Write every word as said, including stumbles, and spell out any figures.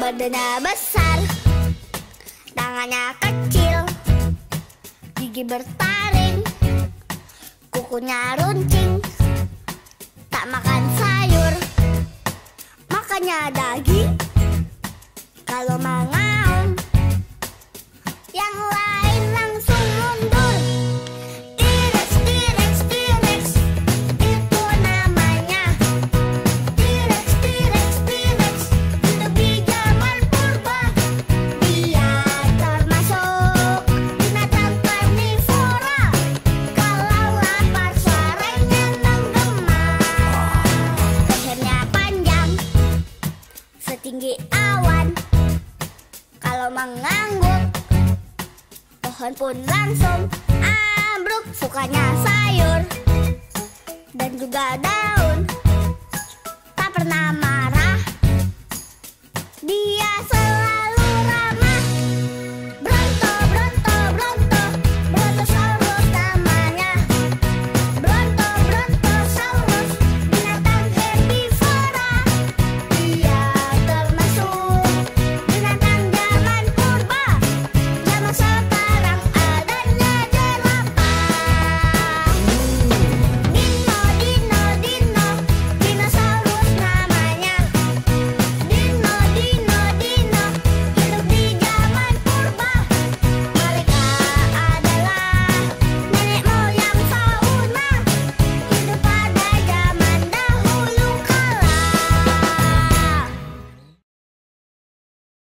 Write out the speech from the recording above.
Badannya besar, tangannya kecil, gigi bertaring, kukunya runcing. Tak makan sayur, makannya daging. Kalau mengaum, yang lain langsung mundur. T-Rex, T-Rex, T-Rex, itu namanya. T-Rex, T-Rex, T-Rex, hidup di zaman purba. Dia termasuk binatang karnivora. Kalau lapar suaranya menggema. Lehernya panjang, setinggi awan. Kalau mengangguk, pohon pun langsung ambruk. Sukanya sayur dan juga daun, tak pernah marah.